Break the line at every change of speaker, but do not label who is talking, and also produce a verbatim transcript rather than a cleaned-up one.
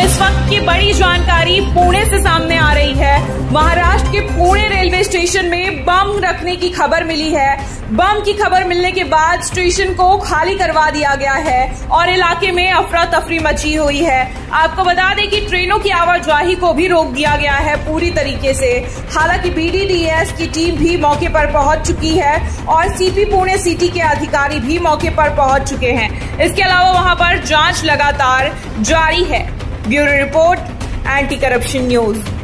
इस वक्त की बड़ी जानकारी पुणे से सामने आ रही है। महाराष्ट्र के पुणे रेलवे स्टेशन में बम रखने की खबर मिली है। बम की खबर मिलने के बाद स्टेशन को खाली करवा दिया गया है और इलाके में अफरा तफरी मची हुई है। आपको बता दें कि ट्रेनों की आवाजाही को भी रोक दिया गया है पूरी तरीके से। हालांकि बी डी डी एस की टीम भी मौके पर पहुंच चुकी है और सी पी पुणे सिटी के अधिकारी भी मौके पर पहुंच चुके हैं। इसके अलावा वहां पर जांच लगातार जारी है। Bureau report, anti corruption news.